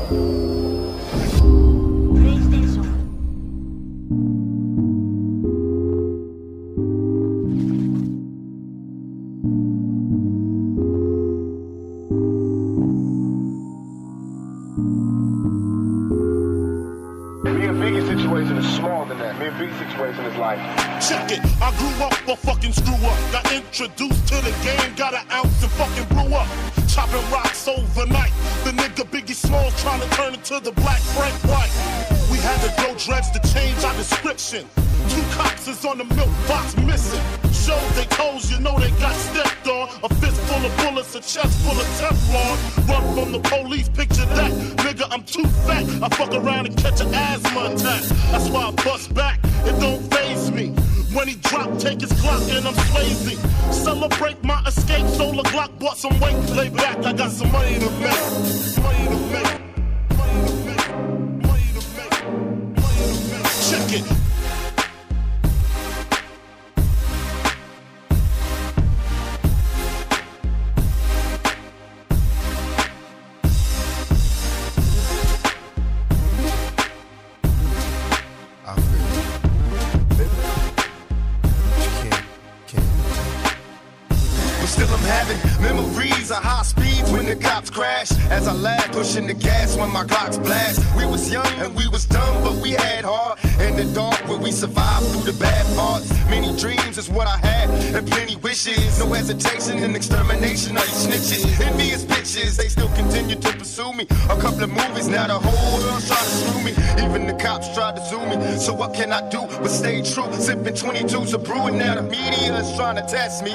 Me and Biggie's situation is smaller than that. Me and Biggie's situation is like, check it, I grew up a fucking screw up. Got introduced to the game, got an ounce and fucking blew up. Chopping rocks overnight. The nigga Biggie Smalls trying to turn into the Black Frank White. We had to grow dreads to change our description. 2 cops is on the milk box missing. Shows they toes, you know they got stepped on. A fist full of bullets, a chest full of Teflon. Run from the police, picture that. Nigga, I'm too fat. I fuck around and catch an asthma attack. That's why I bust back, it don't faze me. When he drop, take his clock and I'm Swayze. Celebrate my escape, sold a Glock, bought some weight. Lay back, I got some money to make. Money to make. Money to make. Money to make. Money to make. Check it. Still I'm having memories of high speeds when the cops crash. As I laugh, pushing the gas when my Glocks blast. We was young and we was dumb, but we had heart. In the dark where we survived through the bad parts. Many dreams is what I had, and plenty wishes. No hesitation and extermination of these snitches. Envious bitches, they still continue to pursue me. A couple of movies, now the whole world's trying to slew me. Even the cops tried to sue me. So what can I do but stay true? Sipping 22s of brewing, now the media is trying to test me.